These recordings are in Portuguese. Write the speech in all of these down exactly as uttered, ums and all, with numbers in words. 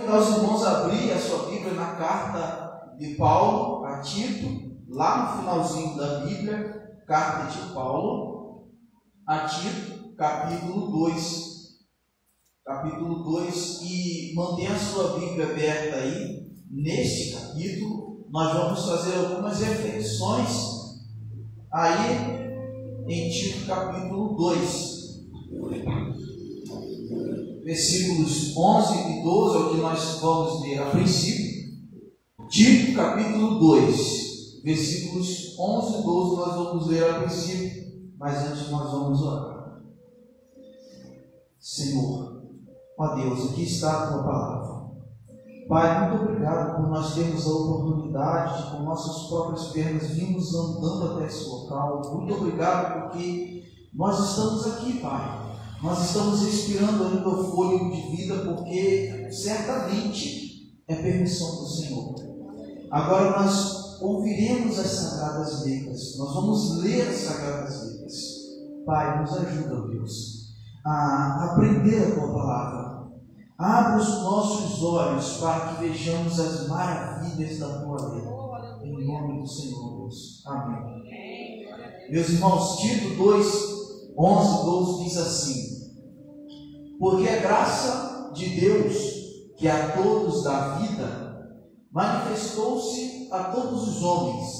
convidar os irmãos a abrir a sua Bíblia na carta de Paulo a Tito, lá no finalzinho da Bíblia, carta de Paulo a Tito, capítulo dois. Capítulo dois, e mantenha a sua Bíblia aberta aí. Neste capítulo, nós vamos fazer algumas reflexões aí em Tito, capítulo dois. Versículos onze e doze é o que nós vamos ler a princípio. Tito, capítulo dois, versículos onze e doze nós vamos ler a princípio, mas antes nós vamos orar. Senhor, ó Deus, aqui está a Tua palavra. Pai, muito obrigado por nós termos a oportunidade de, com nossas próprias pernas, virmos andando até esse local. Muito obrigado porque nós estamos aqui, Pai. Nós estamos respirando ainda o fôlego de vida, porque certamente é permissão do Senhor. Agora nós ouviremos as Sagradas Letras, nós vamos ler as Sagradas Letras. Pai, nos ajuda, Deus, a aprender a Tua palavra. Abra os nossos olhos para que vejamos as maravilhas da Tua lei. Em nome do Senhor, Deus. Amém. Meus irmãos, Tito dois, onze, doze diz assim: porque a graça de Deus, que a todos dá vida, manifestou-se a todos os homens,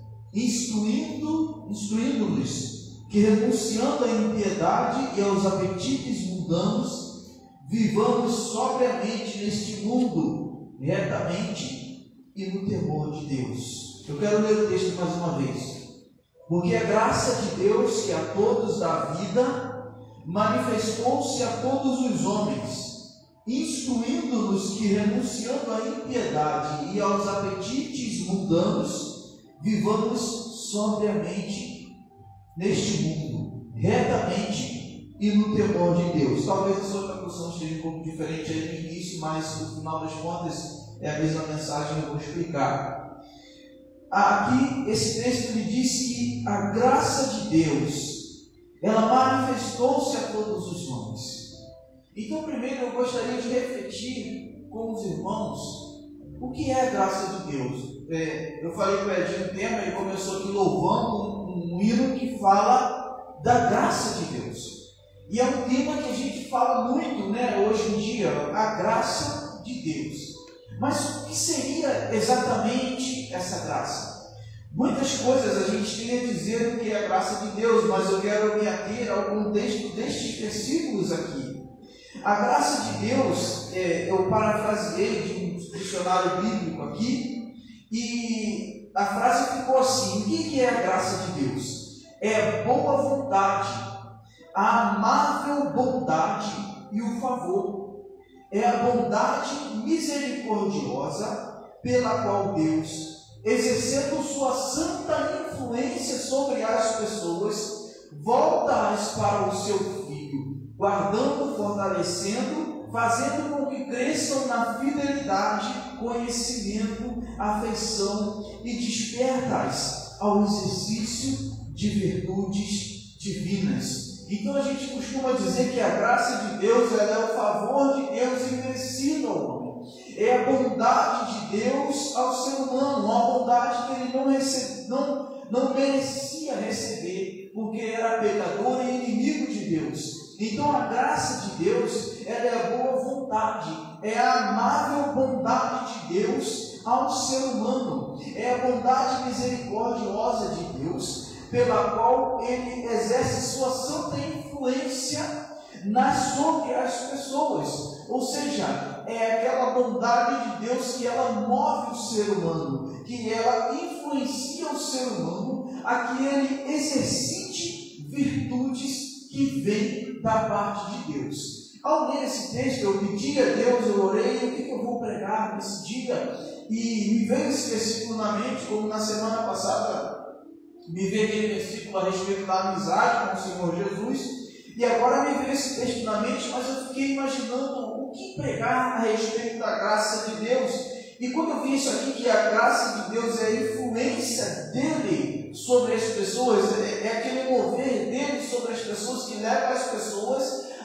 instruindo, instruindo-lhes que, renunciando à impiedade e aos apetites mundanos, vivamos sobriamente neste mundo, retamente e no temor de Deus. Eu quero ler o texto mais uma vez. Porque a graça de Deus, que a todos dá vida, manifestou-se a todos os homens, instruindo-nos que, renunciando à impiedade e aos apetites mundanos, vivamos sobriamente neste mundo, retamente e no temor de Deus. Talvez a sua tradução esteja um pouco diferente aí no início, mas no final das contas é a mesma mensagem que eu vou explicar. Aqui, esse texto me diz que a graça de Deus, ela manifestou-se a todos os homens. Então, primeiro eu gostaria de refletir com os irmãos o que é a graça de Deus. É, eu falei para o Edinho o tema, ele começou aqui louvando um, um hino que fala da graça de Deus. E é um tema que a gente fala muito, né, hoje em dia, a graça de Deus. Mas o que seria exatamente essa graça? Muitas coisas a gente tem a dizer do que é a graça de Deus, mas eu quero me ater ao contexto destes versículos aqui. A graça de Deus, é, eu parafraseei de um dicionário bíblico aqui, e a frase ficou assim: o que é a graça de Deus? É a boa vontade, a amável bondade e o favor. É a bondade misericordiosa pela qual Deus, exercendo sua santa influência sobre as pessoas, volta-as para o seu Filho, guardando, fortalecendo, fazendo com que cresçam na fidelidade, conhecimento, afeição e desperta-as ao exercício de virtudes divinas. Então a gente costuma dizer que a graça de Deus, ela é o favor de Deus imerecido ao homem. É a bondade de Deus ao ser humano, uma bondade que ele não, recebe, não, não merecia receber, porque era pecador e inimigo de Deus. Então a graça de Deus, ela é a boa vontade, é a amável bondade de Deus ao ser humano, é a bondade misericordiosa de Deus, pela qual ele exerce sua santa influência nas, sobre as pessoas. Ou seja, é aquela bondade de Deus que ela move o ser humano, que ela influencia o ser humano a que ele exercite virtudes que vêm da parte de Deus. Ao ler esse texto, eu pedi a Deus, eu orei, o que eu vou pregar nesse dia? E me veio esse versículo na mente, como na semana passada me veio aquele versículo a respeito da amizade com o Senhor Jesus, e agora me veio esse texto na mente, mas eu fiquei imaginando o que pregar a respeito da graça de Deus. E quando eu vi isso aqui, que a graça de Deus é a influência dele sobre as pessoas, é, é aquele mover dele sobre as pessoas que leva as pessoas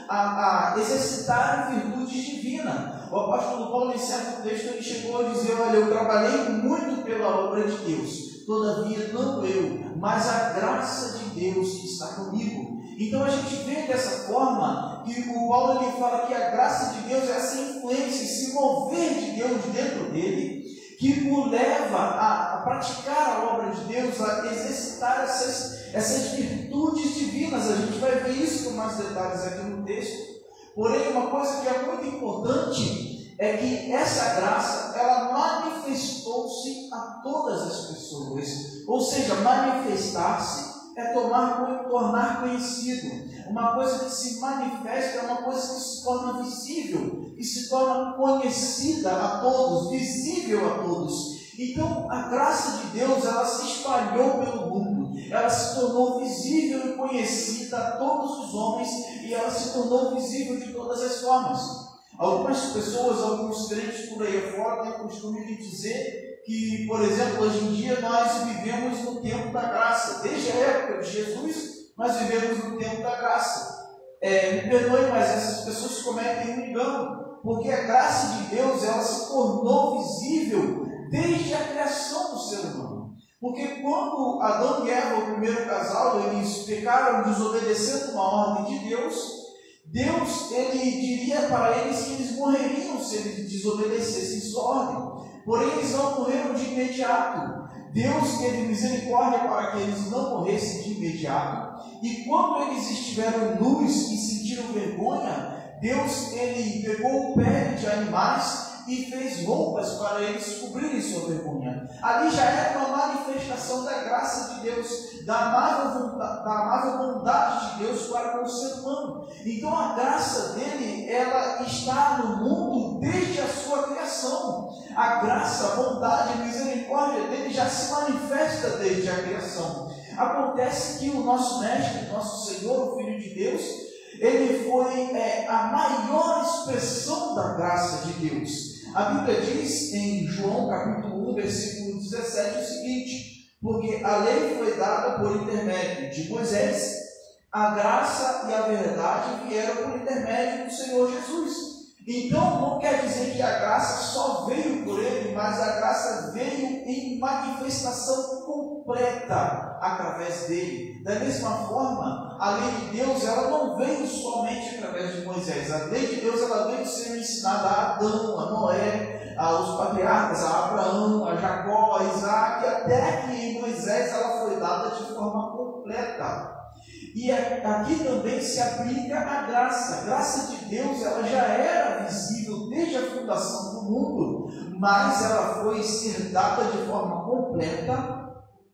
a, a exercitar virtudes divinas. O apóstolo Paulo, em certo texto, ele chegou a dizer: olha, eu trabalhei muito pela obra de Deus, todavia não eu, mas a graça de Deus que está comigo. Então a gente vê dessa forma que o Paulo ele fala que a graça de Deus é essa influência, esse mover de Deus dentro dele, que o leva a, a praticar a obra de Deus, a exercitar essas, essas virtudes divinas. A gente vai ver isso com mais detalhes aqui no texto. Porém, uma coisa que é muito importante é que essa graça, ela manifestou-se a todas as pessoas. Ou seja, manifestar-se é tomar, tornar conhecido. Uma coisa que se manifesta é uma coisa que se torna visível, que se torna conhecida a todos, visível a todos. Então, a graça de Deus, ela se espalhou pelo mundo, ela se tornou visível e conhecida a todos os homens, e ela se tornou visível de todas as formas. Algumas pessoas, alguns crentes por aí afora, têm o costume de dizer que, por exemplo, hoje em dia nós vivemos no tempo da graça. Desde a época de Jesus, nós vivemos no tempo da graça. É, me perdoe, mas essas pessoas cometem um engano, porque a graça de Deus, ela se tornou visível desde a criação do ser humano. Porque quando Adão e Eva, o primeiro casal, eles pecaram desobedecendo uma ordem de Deus, Deus, ele diria para eles que eles morreriam se eles desobedecessem sua ordem. Porém, eles não morreram de imediato. Deus teve misericórdia para que eles não morressem de imediato. E quando eles estiveram nus e sentiram vergonha, Deus, ele pegou pele de animais e fez roupas para eles cobrirem sua vergonha. Ali já era uma manifestação da graça de Deus, da amável, da amável bondade de Deus para com o ser humano. Então a graça dele, ela está no mundo desde a sua criação. A graça, a bondade, a misericórdia dele já se manifesta desde a criação. Acontece que o nosso mestre, nosso Senhor, o Filho de Deus, ele foi é, a maior expressão da graça de Deus. A Bíblia diz em João capítulo um, versículo dezessete, o seguinte: porque a lei foi dada por intermédio de Moisés, a graça e a verdade vieram por intermédio do Senhor Jesus. Então não quer dizer que a graça só veio por ele, mas a graça veio em manifestação completa através dele. Da mesma forma, a lei de Deus, ela não veio somente através de Moisés. A lei de Deus, ela veio sendo ensinada a Adão, a Noé, aos patriarcas, a Abraão, a Jacó, a Isaac, até que em Moisés ela foi dada de forma completa. E aqui também se aplica a graça. A graça de Deus, ela já era visível desde a fundação do mundo, mas ela foi ser dada de forma completa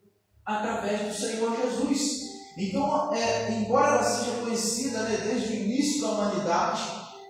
através do Senhor Jesus. Então, é, embora ela seja conhecida, né, desde o início da humanidade,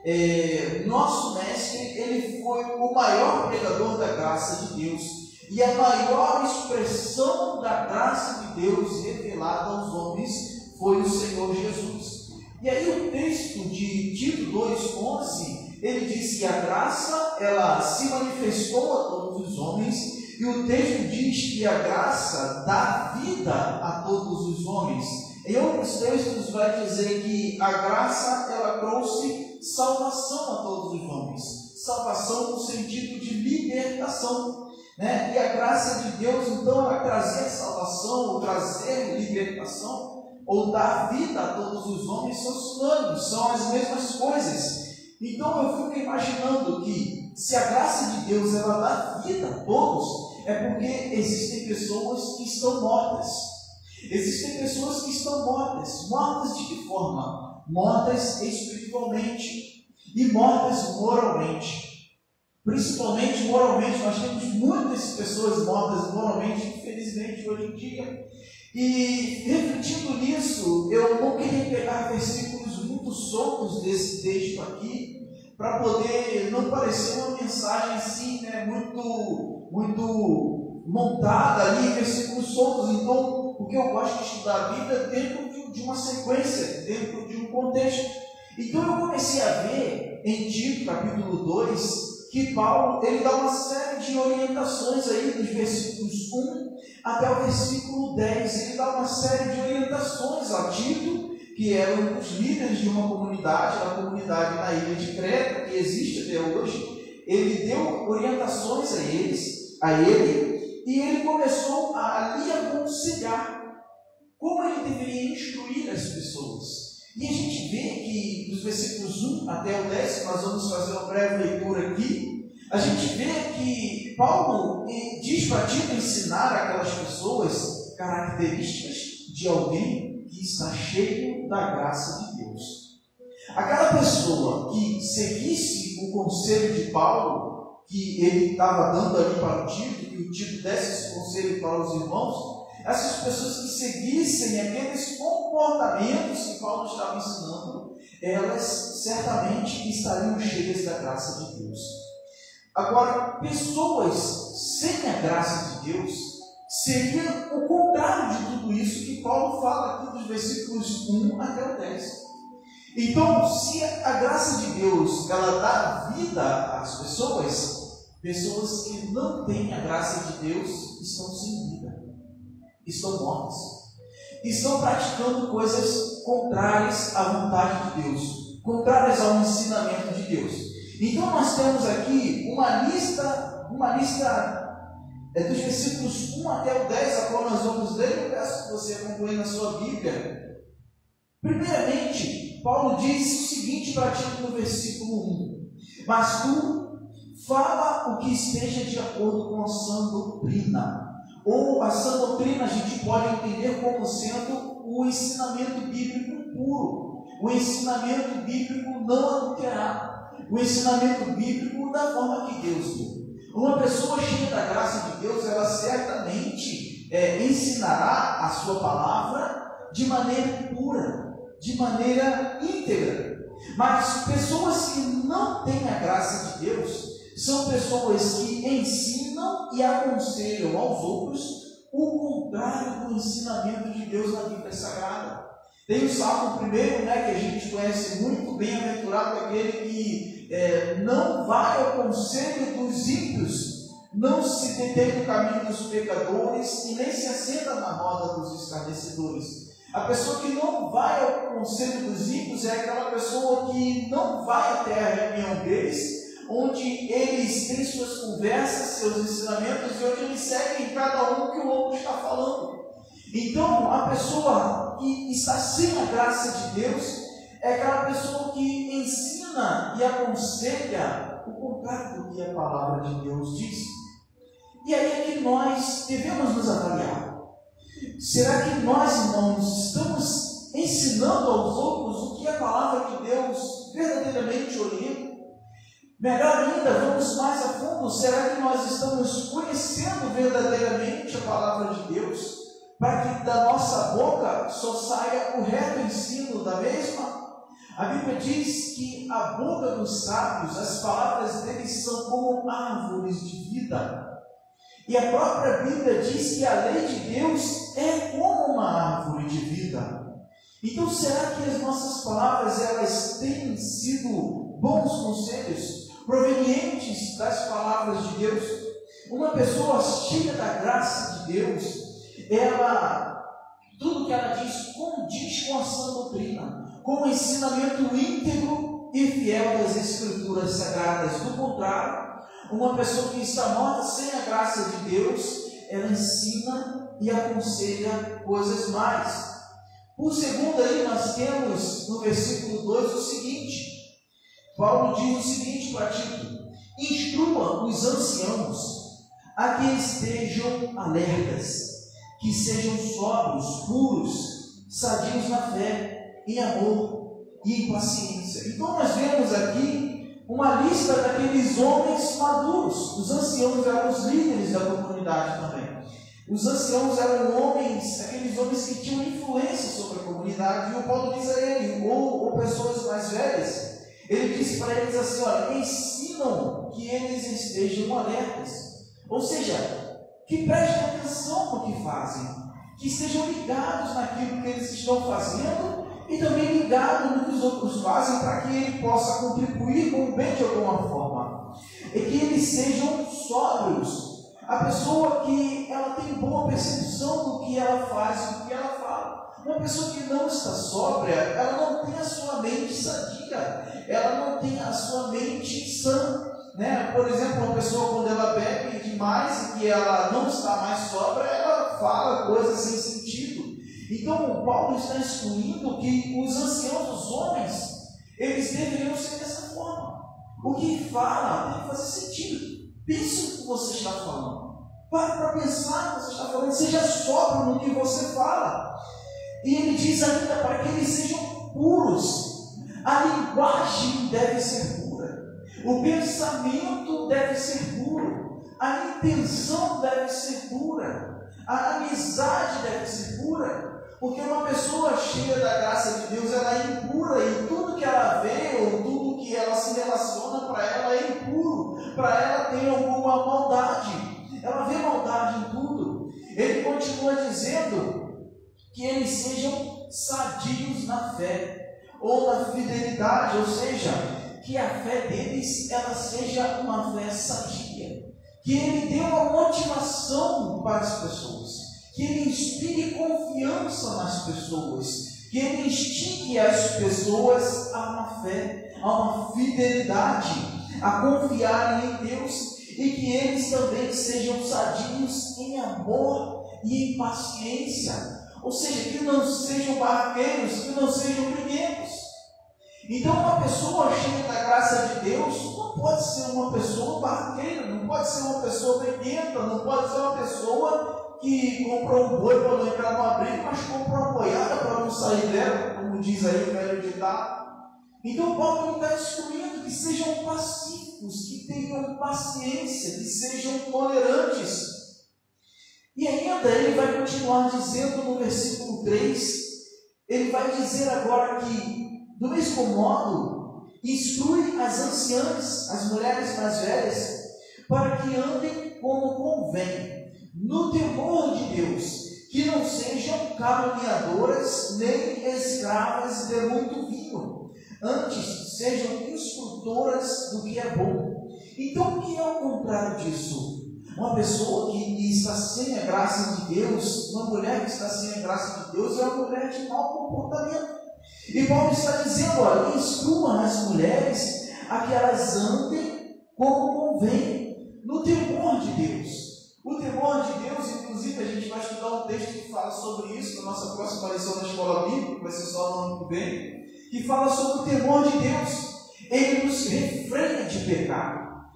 é, nosso mestre, ele foi o maior pregador da graça de Deus e a maior expressão da graça de Deus revelada aos homens foi o Senhor Jesus. E aí o texto de Tito dois, onze, ele diz que a graça, ela se manifestou a todos os homens, e o texto diz que a graça dá vida a todos os homens. Em outros textos vai dizer que a graça, ela trouxe salvação a todos os homens. Salvação no sentido de libertação, né? E a graça de Deus, então, ela trazer salvação, ou trazer libertação, ou dar vida a todos os homens, são sinônimos, são as mesmas coisas. Então eu fico imaginando que se a graça de Deus, ela dá vida a todos, é porque existem pessoas que estão mortas. Existem pessoas que estão mortas. Mortas de que forma? Mortas espiritualmente e mortas moralmente. Principalmente moralmente, nós temos muitas pessoas mortas moralmente, infelizmente, hoje em dia. E refletindo nisso, eu não queria pegar versículos muito soltos desse texto aqui, para poder não parecer uma mensagem assim, né, muito, muito montada ali, versículos soltos. Então, porque eu gosto de estudar a Bíblia dentro de, de uma sequência, dentro de um contexto. Então eu comecei a ver em Tito capítulo dois, que Paulo, ele dá uma série de orientações aí, dos versículos um até o versículo dez, ele dá uma série de orientações a Tito, que eram os líderes de uma comunidade, a comunidade na ilha de Creta, que existe até hoje. Ele deu orientações a eles, a ele, e ele começou a ali aconselhar como ele deveria instruir as pessoas. E a gente vê que dos versículos um até o dez, nós vamos fazer uma breve leitura aqui, a gente vê que Paulo diz para Tito ensinar aquelas pessoas características de alguém que está cheio da graça de Deus. Aquela pessoa que seguisse o conselho de Paulo, que ele estava dando ali para o Tito, que o Tito desse esse conselho para os irmãos, essas pessoas que seguissem aqueles comportamentos que Paulo estava ensinando, elas certamente estariam cheias da graça de Deus. Agora, pessoas sem a graça de Deus seria o contrário de tudo isso que Paulo fala aqui dos versículos um até o dez. Então, se a graça de Deus ela dá vida às pessoas, pessoas que não têm a graça de Deus estão sem vida, estão mortas, estão praticando coisas contrárias à vontade de Deus, contrárias ao ensinamento de Deus. Então nós temos aqui uma lista, uma lista é, dos versículos um até o dez, a qual nós vamos ler. Eu peço que você acompanhe na sua Bíblia. Primeiramente, Paulo diz o seguinte para Tito no versículo um: mas tu fala o que esteja de acordo com a sã doutrina. Ou a sã doutrina a gente pode entender como sendo o ensinamento bíblico puro, o ensinamento bíblico não adulterado, o ensinamento bíblico da forma que Deus deu. Uma pessoa cheia da graça de Deus, ela certamente é, ensinará a sua palavra de maneira pura, de maneira íntegra. Mas pessoas que não têm a graça de Deus são pessoas que ensinam e aconselham aos outros o contrário do ensinamento de Deus na Bíblia Sagrada. Tem o Salmo primeiro, né, que a gente conhece muito, bem-aventurado aquele que é, não vai ao conselho dos ímpios, não se detém no caminho dos pecadores e nem se assenta na roda dos escarnecedores. A pessoa que não vai ao conselho dos ímpios é aquela pessoa que não vai até a reunião deles, onde eles têm suas conversas, seus ensinamentos e onde eles seguem cada um que o outro está falando. Então, a pessoa que está sem a graça de Deus é aquela pessoa que ensina e aconselha o contrário do que a palavra de Deus diz. E aí é que nós devemos nos avaliar. Será que nós, irmãos, estamos ensinando aos outros o que a palavra de Deus verdadeiramente orienta? Melhor ainda, vamos mais a fundo, será que nós estamos conhecendo verdadeiramente a palavra de Deus, para que da nossa boca só saia o reto ensino da mesma? A Bíblia diz que a boca dos sábios, as palavras deles são como árvores de vida. E a própria Bíblia diz que a lei de Deus é como uma árvore de vida. Então, será que as nossas palavras elas têm sido bons conselhos, provenientes das palavras de Deus? Uma pessoa cheia da graça de Deus, ela, tudo que ela diz condiz com a sã doutrina, com o ensinamento íntegro e fiel das Escrituras Sagradas. Do contrário, uma pessoa que está morta sem a graça de Deus, ela ensina e aconselha coisas mais. Por segundo aí, nós temos no versículo dois o seguinte: Paulo diz o seguinte para Tito: instrua os anciãos a que estejam alertas, que sejam sóbrios, puros, sadios na fé, em amor e em paciência. Então nós vemos aqui uma lista daqueles homens maduros. Os anciãos eram os líderes da comunidade também. Os anciãos eram homens, aqueles homens que tinham influência sobre a comunidade, e o Paulo diz a ele, ou, ou pessoas mais velhas, ele disse para eles assim: olha, ensinam que eles estejam alertas, ou seja, que prestem atenção no que fazem, que estejam ligados naquilo que eles estão fazendo e também ligados no que os outros fazem, para que ele possa contribuir com o bem de alguma forma, e que eles sejam sóbrios. A pessoa que ela tem boa percepção do que ela faz e do que ela fala. Uma pessoa que não está sóbria, ela não tem a sua mente sadia, ela não tem a sua mente sã, né? Por exemplo, uma pessoa quando ela bebe demais e que ela não está mais sóbria, ela fala coisas sem sentido. Então, o Paulo está excluindo que os anciãos, os homens, eles deveriam ser dessa forma. O que fala tem que fazer sentido. Pense no que você está falando. Pare para pensar no que você está falando. Seja sóbrio no que você fala. E ele diz ainda para que eles sejam puros. A linguagem deve ser pura. O pensamento deve ser puro. A intenção deve ser pura. A amizade deve ser pura. Porque uma pessoa cheia da graça de Deus, ela é impura. E tudo que ela vê, ou tudo que ela se relaciona, para ela é impuro. Para ela tem alguma maldade. Ela vê maldade em tudo. Ele continua dizendo que eles sejam sadios na fé, ou na fidelidade, ou seja, que a fé deles ela seja uma fé sadia, que ele dê uma motivação para as pessoas, que ele inspire confiança nas pessoas, que ele instigue as pessoas a uma fé, a uma fidelidade, a confiarem em Deus, e que eles também sejam sadios em amor e em paciência. Ou seja, que não sejam barraqueiros, que não sejam briguentos. Então, uma pessoa cheia da graça de Deus não pode ser uma pessoa barraqueira, não pode ser uma pessoa briguenta, não pode ser uma pessoa que comprou um boi para não entrar numa briga, mas comprou uma boiada para não sair dela, como diz aí o velho ditado. Então, Paulo está excluindo que sejam pacíficos, que tenham paciência, que sejam tolerantes. E ainda ele vai continuar dizendo no versículo três, ele vai dizer agora que, do mesmo modo, instrui as anciãs, as mulheres mais velhas, para que andem como convém, no temor de Deus, que não sejam caluniadoras, nem escravas de muito vinho, antes sejam instrutoras do que é bom. Então, o que é o contrário disso? Uma pessoa que está sem a graça de Deus, uma mulher que está sem a graça de Deus, é uma mulher de mau comportamento. E Paulo está dizendo, olha, instruam as mulheres a que elas andem como convém, no temor de Deus. O temor de Deus, inclusive, a gente vai estudar um texto que fala sobre isso na nossa próxima lição da escola bíblica, que vai ser só no ano que vem, que fala sobre o temor de Deus. Ele nos refreia de pecado.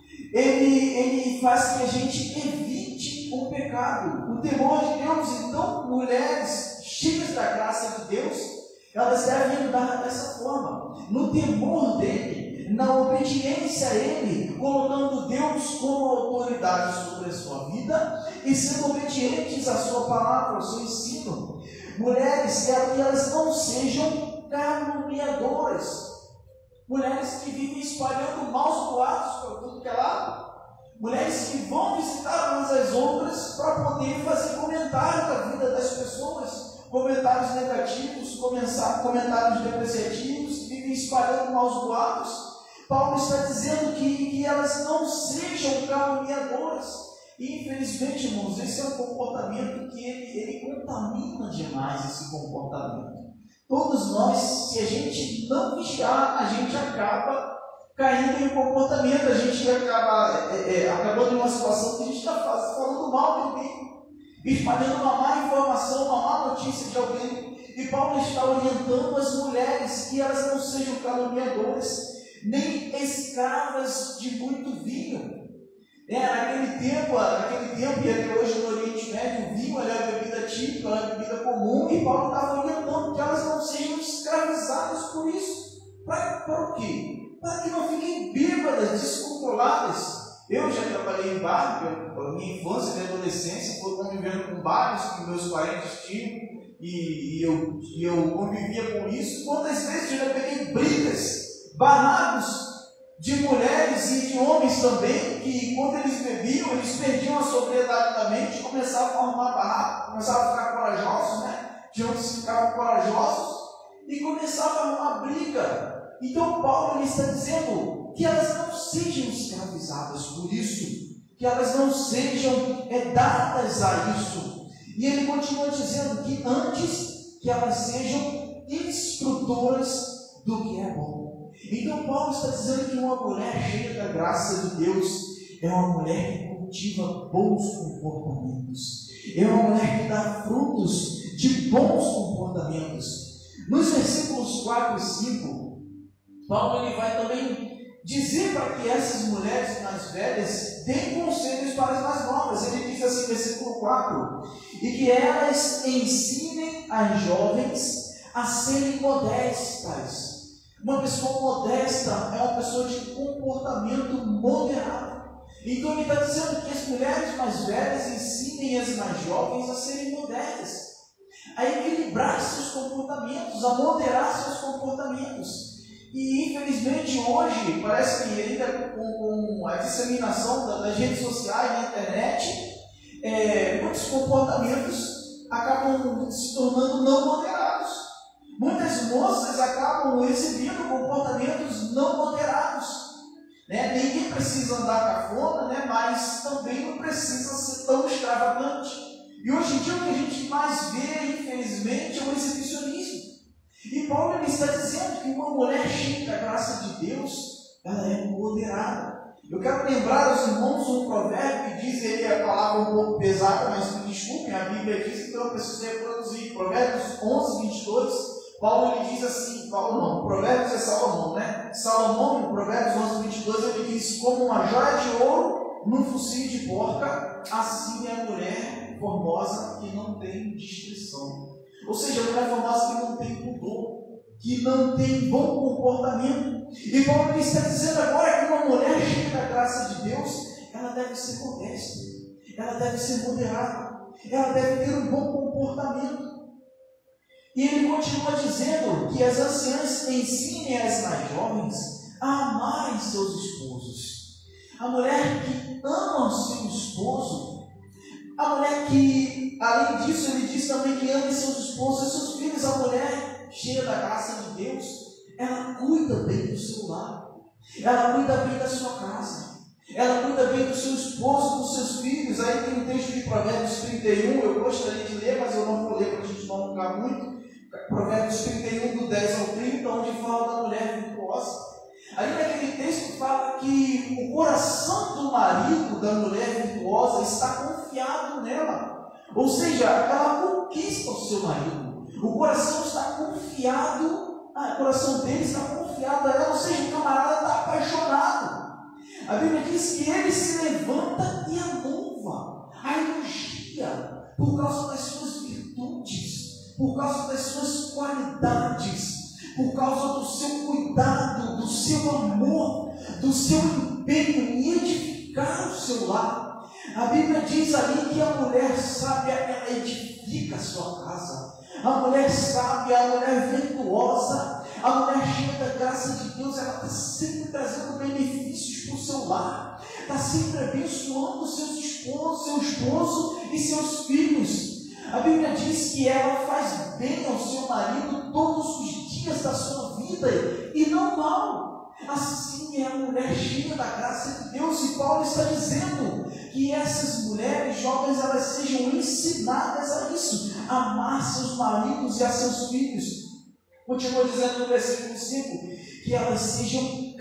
Ele, ele faz que a gente evite o pecado. O temor de Deus, então, mulheres cheias da graça de Deus, elas devem andar dessa forma, no temor dele, na obediência a ele, colocando Deus como autoridade sobre a sua vida e sendo obedientes à sua palavra, ao seu ensino. Mulheres que elas não sejam caluniadoras, mulheres que vivem espalhando maus boatos para tudo que é lado, mulheres que vão visitar umas às outras para poder fazer comentário da vida das pessoas, comentários negativos, comentários depreciativos, que vivem espalhando maus boatos. Paulo está dizendo que, que elas não sejam caluniadoras. E infelizmente, irmãos, esse é um comportamento que ele, ele contamina demais esse comportamento. Todos nós, se a gente não vigiar, a gente acaba caindo em um comportamento, a gente acaba é, é, acabando em uma situação que a gente está falando mal de alguém, espalhando uma má informação, uma má notícia de alguém. E Paulo está orientando as mulheres que elas não sejam caluniadoras, nem escravas de muito vinho. É, naquele tempo, naquele tempo e até hoje no Oriente Médio, o vinho era a bebida típica, era a bebida comum, e Paulo estava orientando que elas não sejam escravizadas por isso. Para, para o quê? Para que não fiquem bêbadas, descontroladas. Eu já trabalhei em bar, a minha infância e minha adolescência foi convivendo com bares que meus parentes tinham, e, e, eu, e eu convivia com isso. Quantas vezes eu já peguei brigas, barracos de mulheres e de homens também, que quando eles bebiam, eles perdiam a sobriedade da mente, começavam a arrumar barraco, começavam a ficar corajosos, né? Tinham que ficar corajosos e começavam a arrumar briga. Então Paulo ele está dizendo que elas não sejam escravizadas por isso, que elas não sejam é, dadas a isso. E ele continua dizendo que antes que elas sejam instrutoras do que é bom. Então Paulo está dizendo que uma mulher cheia da graça de Deus é uma mulher que cultiva bons comportamentos, é uma mulher que dá frutos de bons comportamentos. Nos versículos quatro e cinco, Paulo ele vai também dizer para que essas mulheres mais velhas deem conselhos para as mais novas. Ele diz assim, versículo quatro, e que elas ensinem as jovens a serem modestas. Uma pessoa modesta é uma pessoa de comportamento moderado. Então ele está dizendo que as mulheres mais velhas ensinem as mais jovens a serem modestas, a equilibrar seus comportamentos, a moderar seus comportamentos. E infelizmente hoje, parece que ainda com, com a disseminação das redes sociais, na internet, é, muitos comportamentos acabam se tornando não moderados. Muitas moças acabam exibindo comportamentos não moderados. Né? Ninguém precisa andar cafona, né? Mas também não precisa ser tão extravagante. E hoje em dia o que a gente mais vê, infelizmente, é o exibicionismo. E Paulo ele está dizendo que uma mulher cheia da graça de Deus, ela é moderada. Eu quero lembrar aos irmãos um provérbio que diz, ele é a palavra um pouco pesada, mas me desculpem, a Bíblia diz, então eu preciso reproduzir. Provérbios onze, vinte e dois, Paulo ele diz assim, Paulo não, Provérbios é Salomão, né? Salomão, em Provérbios onze, vinte e dois, ele diz, como uma joia de ouro num focinho de porca, assim é a mulher formosa que não tem discrição. Ou seja, a mulher formosa que não tem pudor, que não tem bom comportamento. E Paulo ele está dizendo agora que uma mulher cheia da graça de Deus, ela deve ser modesta, ela deve ser moderada, ela deve ter um bom comportamento. E ele continua dizendo que as anciãs ensinem as mais jovens a amarem seus esposos. A mulher que ama o seu esposo, a mulher que, além disso, ele diz também que ama seus esposos e seus filhos. A mulher cheia da graça de Deus, ela cuida bem do seu lar, ela cuida bem da sua casa, ela cuida bem do seu esposo, dos seus filhos. Aí tem um texto de Provérbios trinta e um, eu gostaria de ler, mas eu não vou ler para a gente não alongar muito. Provérbios trinta e um, do dez ao trinta, onde fala da mulher virtuosa. Aí naquele texto fala que o coração do marido da mulher virtuosa está confiado nela. Ou seja, ela conquista o seu marido. O coração está confiado, ah, o coração dele está confiado a ela, ou seja, o camarada está apaixonado. A Bíblia diz que ele se levanta e a louva, a elogia, por causa das suas virtudes, por causa das suas qualidades, por causa do seu cuidado, do seu amor, do seu empenho em edificar o seu lar. A Bíblia diz ali que a mulher sábia, ela edifica a sua casa. A mulher sábia, a mulher virtuosa, a mulher cheia da graça de Deus, ela está sempre trazendo benefícios para o seu lar, está sempre abençoando seus esposos, seu esposo e seus filhos. A Bíblia diz que ela faz bem ao seu marido todos os dias da sua vida e não mal. Assim é a mulher cheia da graça de Deus. E Paulo está dizendo que essas mulheres jovens, elas sejam ensinadas a isso, a amar seus maridos e a seus filhos. Continua dizendo no versículo cinco, que elas sejam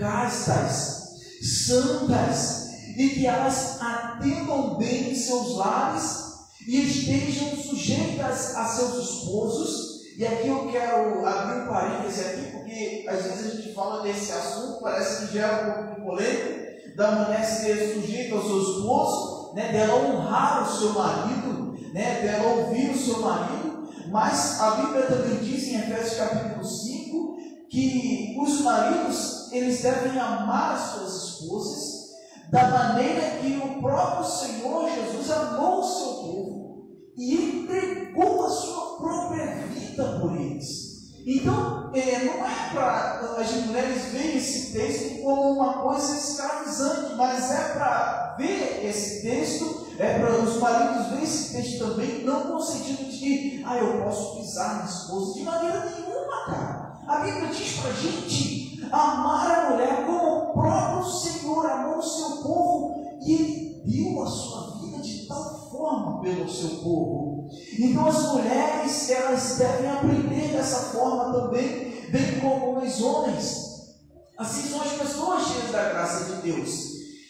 castas, santas, e que elas atendam bem em seus lares e estejam sujeitas a seus esposos. E aqui eu quero abrir um parêntese aqui, porque às vezes a gente fala desse assunto, parece que gera um pouco de polêmica, da mulher ser sujeita ao seu esposo, né, dela honrar o seu marido, né, dela ouvir o seu marido. Mas a Bíblia também diz em Efésios capítulo cinco, que os maridos, eles devem amar as suas esposas da maneira que o próprio Senhor Jesus amou o seu povo e entregou a sua própria vida por eles. Então, é, não é para as mulheres verem esse texto como uma coisa escravizante, mas é para ver esse texto, é para os maridos verem esse texto também, não no sentido de que, ah, eu posso pisar na esposa, de maneira nenhuma, cara. A Bíblia diz para a gente amar a mulher como o próprio Senhor amou o seu povo, e Ele deu a sua vida de tal forma pelo seu povo. Então as mulheres, elas devem aprender dessa forma também, bem como os homens. Assim são as pessoas cheias da graça de Deus.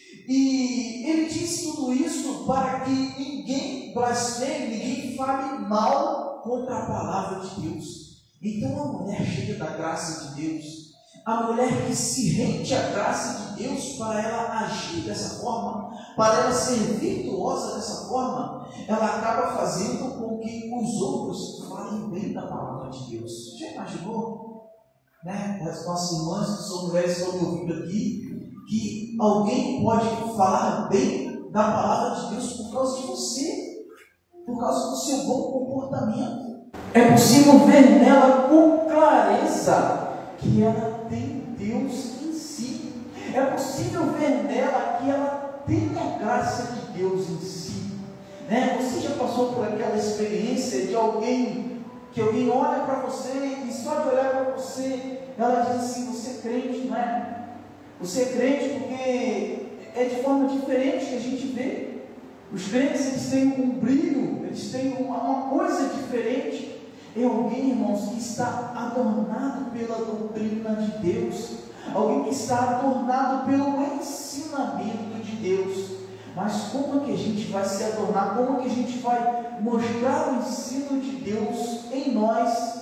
E ele diz tudo isso para que ninguém blasfeme, ninguém fale mal contra a palavra de Deus. Então a mulher cheia da graça de Deus, a mulher que se rende à graça de Deus para ela agir dessa forma, para ela ser virtuosa dessa forma, ela acaba fazendo com que os outros falem bem da palavra de Deus. Já imaginou? Né? As nossas irmãs que são mulheres estão me ouvindo aqui, que alguém pode falar bem da palavra de Deus por causa de você, por causa do seu bom comportamento. É possível ver nela com clareza que ela tem Deus em si. É possível ver nela que ela tem a graça de Deus em si. Né? Você já passou por aquela experiência de alguém, que alguém olha para você e só de olhar para você, ela diz assim: você é crente, não é? Você é crente porque é de forma diferente que a gente vê. Os crentes, eles têm um brilho, eles têm uma, uma coisa diferente. É alguém, irmãos, que está adornado pela doutrina de Deus, alguém que está adornado pelo ensinamento de Deus. Mas como é que a gente vai se adornar? Como é que a gente vai mostrar o ensino de Deus em nós,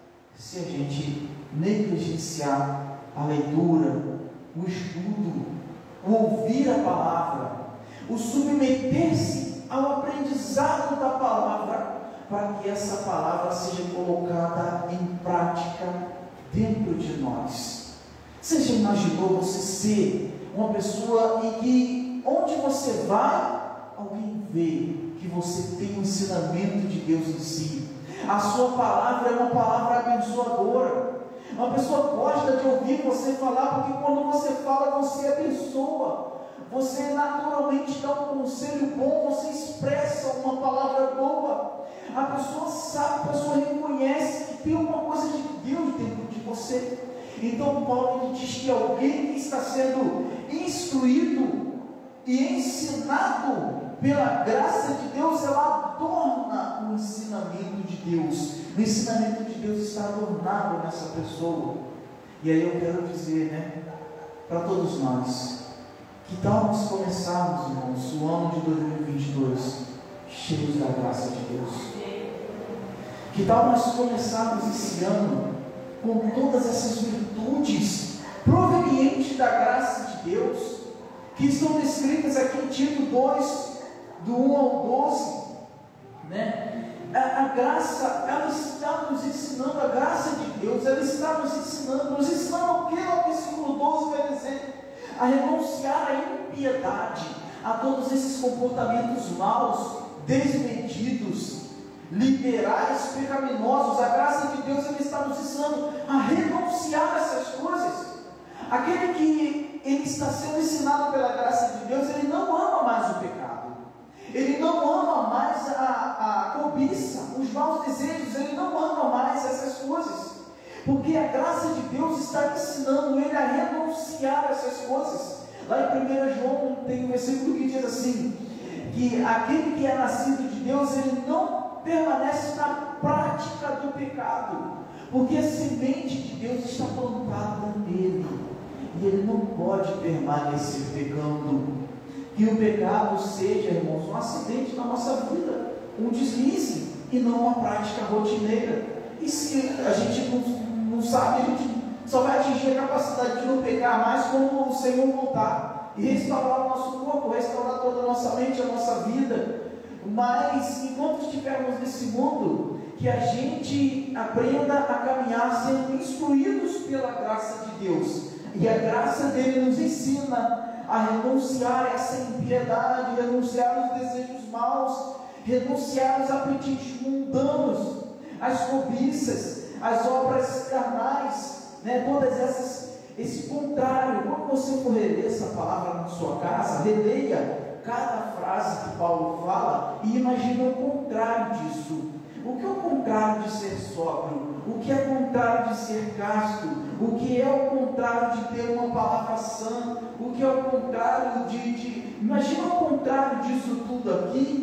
se a gente negligenciar a leitura, o estudo, o ouvir a palavra, o submeter-se ao aprendizado da palavra, para que essa palavra seja colocada em prática dentro de nós? Você já imaginou você ser uma pessoa em que onde você vai, alguém vê que você tem o ensinamento de Deus em si? A sua palavra é uma palavra abençoadora. Uma pessoa gosta de ouvir você falar, porque quando você fala, você abençoa. Você naturalmente dá um conselho bom, você expressa uma palavra boa. A pessoa sabe, a pessoa reconhece que tem uma coisa de Deus dentro de você. Então Paulo ele diz que alguém que está sendo instruído e ensinado pela graça de Deus, ela adorna o ensinamento de Deus. O ensinamento de Deus está adornado nessa pessoa. E aí eu quero dizer, né, para todos nós, que tal nós começarmos, irmãos, o ano de dois mil e vinte e dois cheios da graça de Deus? Que tal nós começarmos esse ano com todas essas virtudes provenientes da graça de Deus, que estão descritas aqui em Tito dois, do um ao doze, né? A, a graça, ela está nos ensinando, a graça de Deus, ela está nos ensinando, nos ensinando o que o versículo doze vai dizer? A renunciar à impiedade, a todos esses comportamentos maus, desmedidos, liberais, pecaminosos. A graça de Deus, ela está nos ensinando a renunciar a essas coisas. Aquele que ele está sendo ensinado pela graça de Deus, ele não ama mais o pecado. Ele não ama mais a, a cobiça, os maus desejos, ele não ama mais essas coisas, porque a graça de Deus está ensinando ele a renunciar a essas coisas. Lá em primeiro João tem um versículo que diz assim, que aquele que é nascido de Deus, ele não permanece na prática do pecado, porque a semente de Deus está plantada nele, e ele não pode permanecer pecando. Que o pecado seja, irmãos, um acidente na nossa vida, um deslize, e não uma prática rotineira. E se a gente não, não sabe, a gente só vai atingir a capacidade de não pecar mais quando o Senhor voltar e restaurar o nosso corpo, restaurar toda a nossa mente, a nossa vida. Mas enquanto estivermos nesse mundo, que a gente aprenda a caminhar sendo instruídos pela graça de Deus, e a graça dele nos ensina a renunciar a essa impiedade, renunciar aos desejos maus, renunciar aos apetites mundanos, às cobiças, às obras carnais, né? Todas essas, esse contrário. Quando você for reler essa palavra na sua casa, releia cada frase que Paulo fala e imagine o contrário disso. O que é o contrário de ser sóbrio? O que é o contrário de ser casto? O que é o contrário de ter uma palavra sã? O que é o contrário de... de... Imagina o contrário disso tudo aqui.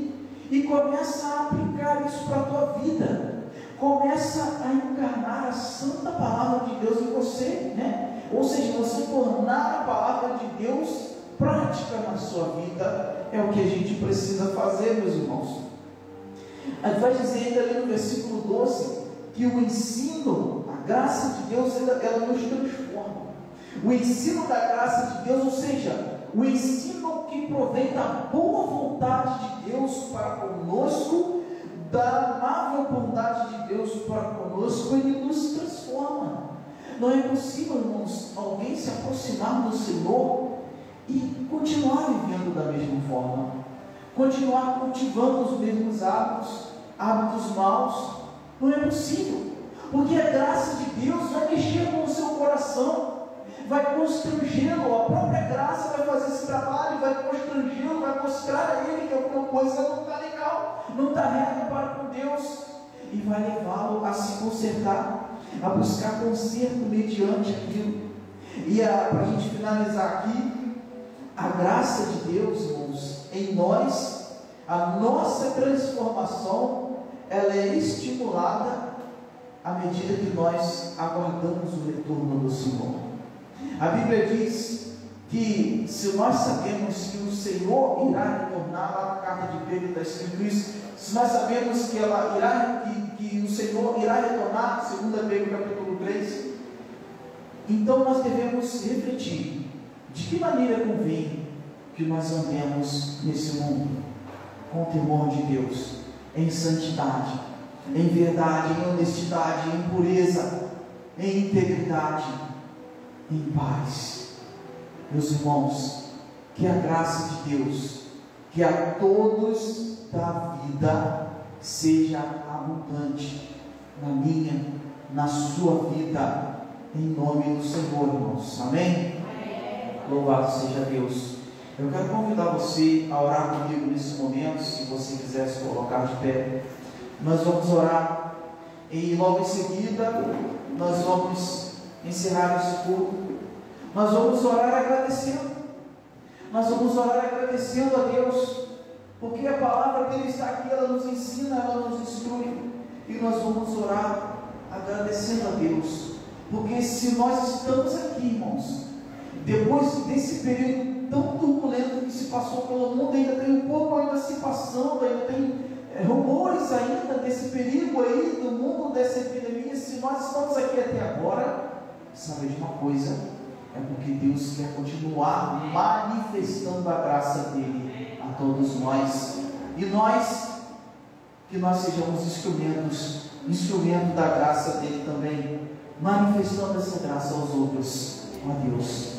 e começa a aplicar isso para a tua vida. Começa a encarnar a santa palavra de Deus em você, né? Ou seja, você tornar a palavra de Deus prática na sua vida. É o que a gente precisa fazer, meus irmãos. Vai dizer ainda ali no versículo doze, que o ensino, a graça de Deus, ela, ela nos transforma. O ensino da graça de Deus, ou seja, o ensino que provém da boa vontade de Deus para conosco, da amável bondade de Deus para conosco, ele nos transforma. Não é possível, irmãos, alguém se aproximar do Senhor e continuar vivendo da mesma forma, continuar cultivando os mesmos hábitos, hábitos maus. Não é possível, porque a graça de Deus vai mexer com o seu coração, vai constrangê-lo. A própria graça vai fazer esse trabalho, vai constrangê-lo, vai mostrar a ele que alguma coisa não está legal, não está reto para com Deus, e vai levá-lo a se consertar, a buscar conserto mediante aquilo. E para a gente finalizar aqui, a graça de Deus, irmãos, em nós, a nossa transformação, ela é estimulada à medida que nós aguardamos o retorno do Senhor. A Bíblia diz que se nós sabemos que o Senhor irá retornar, lá na carta de Pedro está escrito isso, se nós sabemos que, ela irá, que, que o Senhor irá retornar, segundo Pedro capítulo três, então nós devemos refletir de que maneira convém que nós andemos nesse mundo, com o temor de Deus, em santidade, em verdade, em honestidade, em pureza, em integridade, em paz. Meus irmãos, que a graça de Deus, que a todos da vida seja abundante na minha, na sua vida, em nome do Senhor, irmãos. Amém? Amém. Louvado seja Deus. Eu quero convidar você a orar comigo nesse momento, se você quiser se colocar de pé. Nós vamos orar e logo em seguida nós vamos encerrar esse culto. Nós vamos orar agradecendo. Nós vamos orar agradecendo a Deus, porque a palavra dele está aqui, ela nos ensina, ela nos instrui, e nós vamos orar agradecendo a Deus, porque se nós estamos aqui, irmãos, depois desse período tão turbulento que se passou pelo mundo, ainda tem um pouco ainda se passando, ainda tem é, rumores ainda desse perigo aí do mundo, dessa epidemia. Se nós estamos aqui até agora, sabe de uma coisa, é porque Deus quer continuar manifestando a graça dele a todos nós, e nós, que nós sejamos instrumentos, instrumento da graça dele também, manifestando essa graça aos outros. Ó Deus,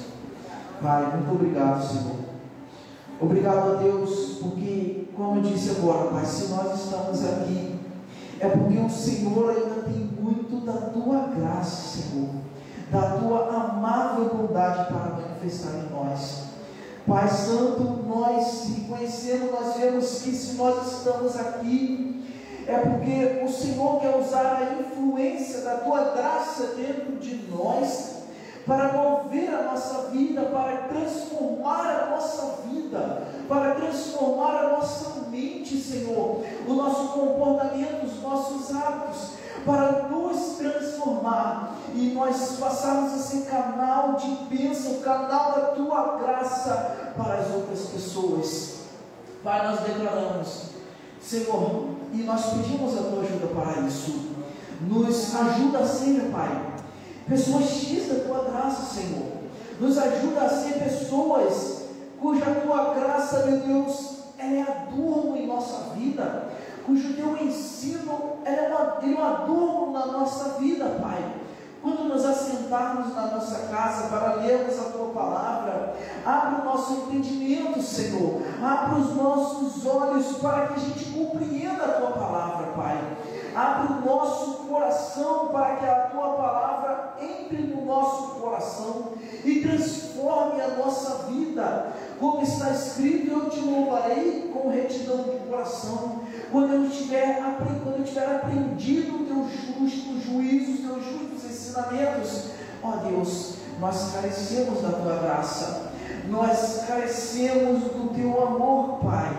Pai, muito obrigado, Senhor. Obrigado a Deus, porque, como eu disse agora, Pai, se nós estamos aqui, é porque o Senhor ainda tem muito da tua graça, Senhor, da tua amável bondade para manifestar em nós. Pai Santo, nós reconhecemos, nós vemos que se nós estamos aqui, é porque o Senhor quer usar a influência da tua graça dentro de nós, para mover a nossa vida, para transformar a nossa vida, para transformar a nossa mente, Senhor, o nosso comportamento, os nossos hábitos, para nos transformar e nós passarmos a ser canal de bênção, canal da tua graça para as outras pessoas. Pai, nós declaramos, Senhor, e nós pedimos a tua ajuda para isso. Nos ajuda a ser, Pai, pessoas cheias da tua graça, Senhor. Nos ajuda a ser pessoas cuja tua graça, meu Deus, ela é adorno em nossa vida, cujo teu ensino é um adorno na nossa vida, Pai. Quando nos assentarmos na nossa casa para lermos a tua palavra, abre o nosso entendimento, Senhor, abre os nossos olhos para que a gente compreenda a tua palavra, Pai. Abre o nosso coração para que a tua palavra entre no nosso coração e transforme a nossa vida, como está escrito: eu te louvarei com retidão de coração, quando eu tiver, quando eu tiver aprendido o teu justo juízo, os teus justos ensinamentos. Ó Deus, nós carecemos da tua graça, nós carecemos do teu amor, Pai,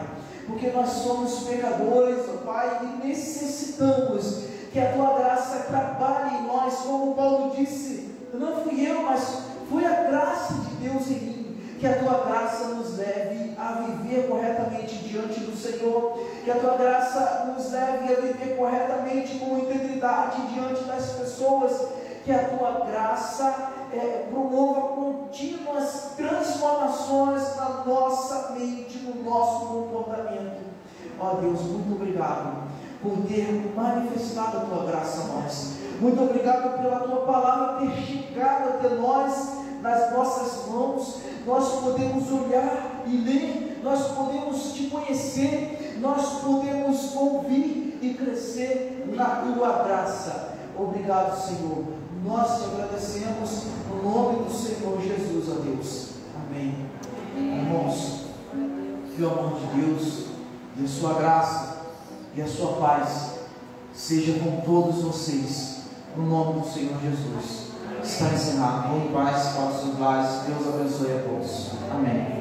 porque nós somos pecadores, ó Pai, e necessitamos que a Tua graça trabalhe em nós, como Paulo disse, não fui eu, mas foi a graça de Deus em mim. Que a Tua graça nos leve a viver corretamente diante do Senhor, que a Tua graça nos leve a viver corretamente com integridade diante das pessoas, que a Tua graça é, promova contínuas transformações na nossa mente, no nosso comportamento. Ó Deus, muito obrigado por ter manifestado a Tua graça a nós. Muito obrigado pela Tua palavra ter chegado até nós, nas nossas mãos. Nós podemos olhar e ler, nós podemos Te conhecer, nós podemos ouvir e crescer na Tua graça. Obrigado, Senhor. Nós Te agradecemos no nome do Senhor Jesus, ó Deus. Amém. Irmãos, que o amor de Deus e a Sua graça e a Sua paz seja com todos vocês, no nome do Senhor Jesus. Está encerrado. Bom paz para os seus lares. Deus abençoe a todos. Amém.